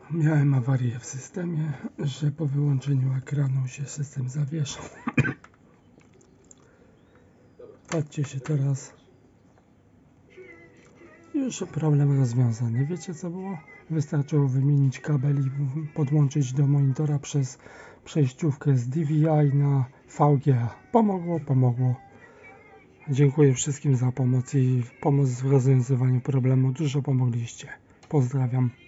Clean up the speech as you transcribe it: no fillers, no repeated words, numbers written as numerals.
Miałem awarię w systemie, że po wyłączeniu ekranu się system zawieszał. Patrzcie się teraz. Już problem rozwiązany. Wiecie co było? Wystarczyło wymienić kabel i podłączyć do monitora przez przejściówkę z DVI na VGA. Pomogło. Dziękuję wszystkim za pomoc i pomoc w rozwiązywaniu problemu. Dużo pomogliście. Pozdrawiam.